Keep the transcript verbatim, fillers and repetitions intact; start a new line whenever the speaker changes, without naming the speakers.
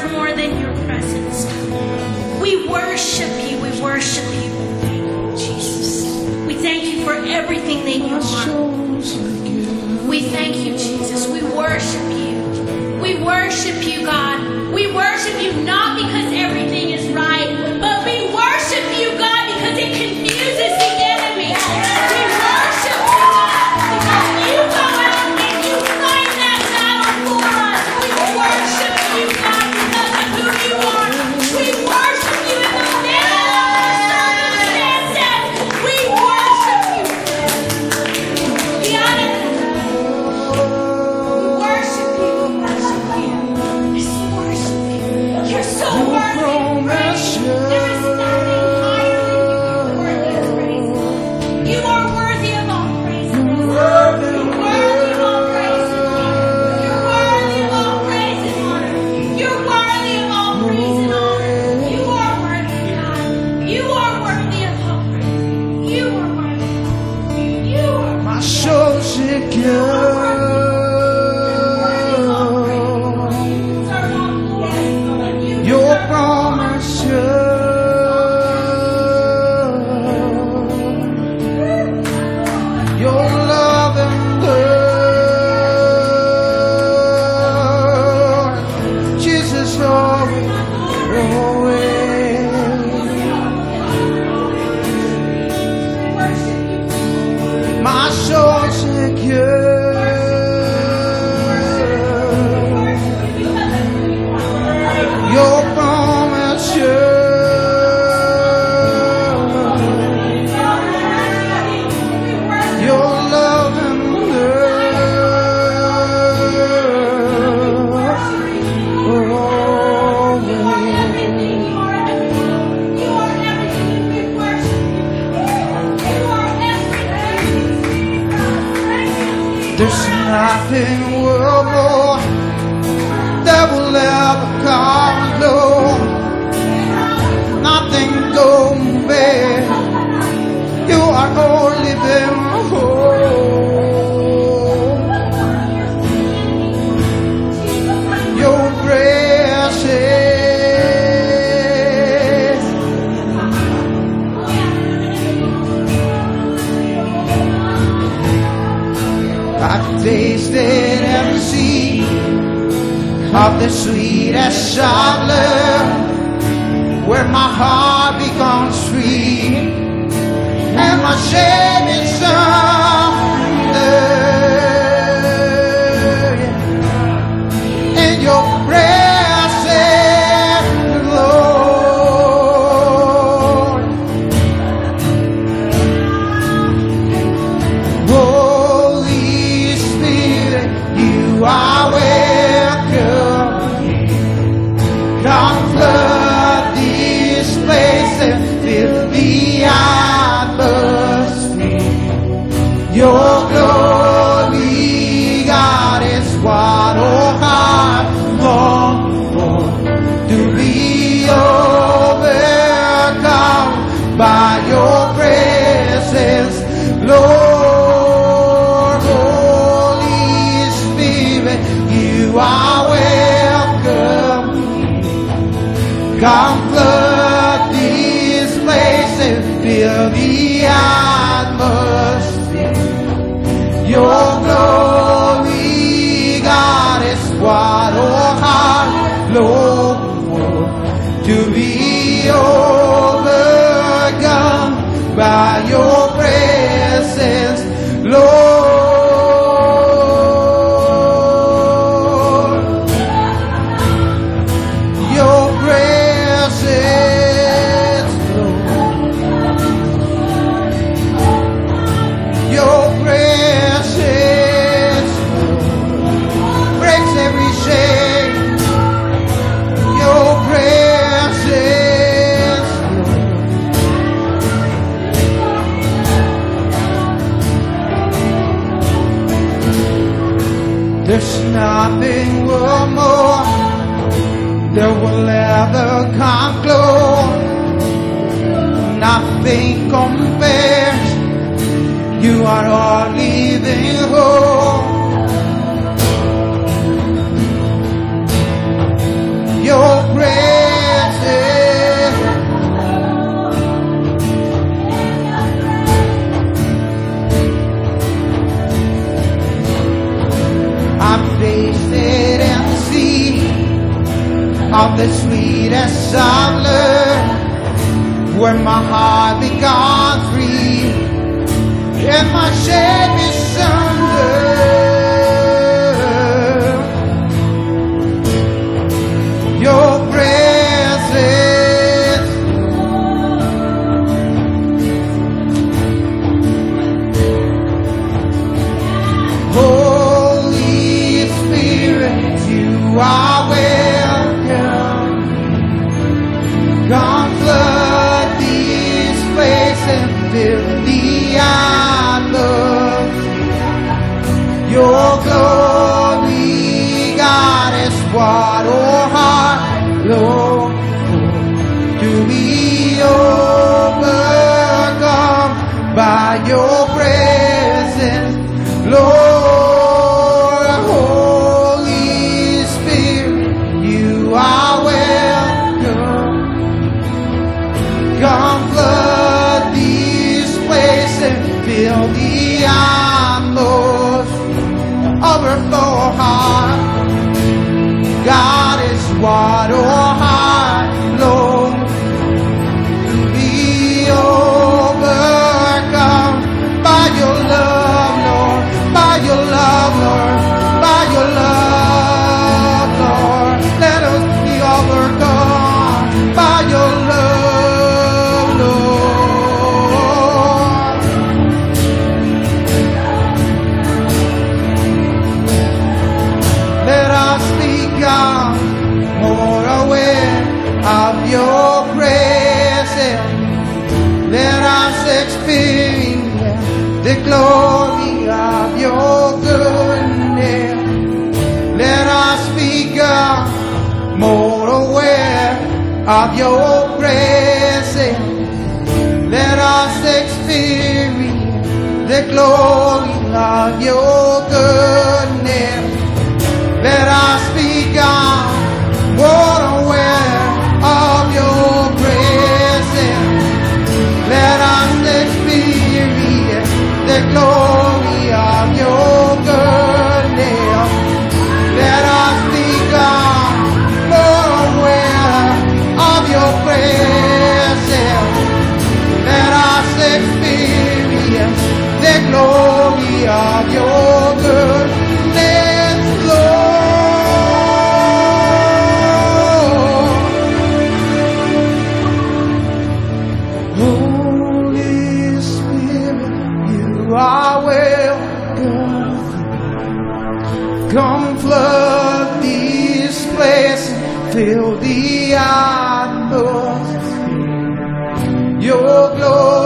more than your presence. We worship you. We worship you. Thank you, Jesus. We thank you for everything that you are. We thank you, Jesus. We worship you. We worship you, God. We worship you not because everything is right, but we worship you, God, because it confuses the enemy. We worship you, God, because you go out and you fight that battle for us. We worship you, God, because of who you are. We worship you in the middle of our circumstances. We worship you. We honor you. We worship you. We worship you. Just worship you. You're so worthy of praise. There is nothing higher than you. Worthy of praise. You are worthy of all praise. You're worthy of all praise and honor. You're worthy of all praise and honor. You're worthy of all praise and honor. You are worthy, God. You are worthy of all praise. You are worthy. You are
My soul secure. Your promise, your love and love, Jesus always, always. My soul secure. Your promise, your love and there's nothing world more that will ever come alone. Nothing compared. You are only living home. Your presence. I've tasted and seen of the sweetest of love, where my heart becomes free and my shame is undone. In your presence, Lord. Holy Spirit, you are welcome. Come flood this place and fill the atmosphere. Your glory, God, is what our heart longs for. To be overcome by your presence, Lord. Holy Spirit, you are welcome. Come flood this place and fill the atmosphere. Your glory, God, is what our heart longs for. To be overcome by your presence, Lord. Your presence, your presence breaks every chain. Your presence, there's nothing worth more that will ever come close. Nothing compares. You are all living hope. Your of the sweetest of love, where my heart becomes free and my shame is under your presence. Holy Spirit, you are welcome. Come flood this place and fill the atmosphere. Your glory, God, is what our heart longs for. To be overcome by your presence, Lord. Holy Spirit, you are welcome. Come flood this place and fill the atmosphere. Overflow our heart. God is what our heart longs to be overcome by your love, Lord, by your love, Lord, by your love, Lord. Let us be overcome by your love, Lord. Let us become more aware of your presence. Let us experience the glory of your goodness. Let us become more aware of your presence. Let us experience the glory of your goodness. Let us become more aware of your presence. Let us experience the glory of your goodness. Let us become more aware of your presence. Let us experience the glory of your goodness, Lord. Holy Spirit, you are welcome. Come flood this place, fill the atmosphere. Your glory.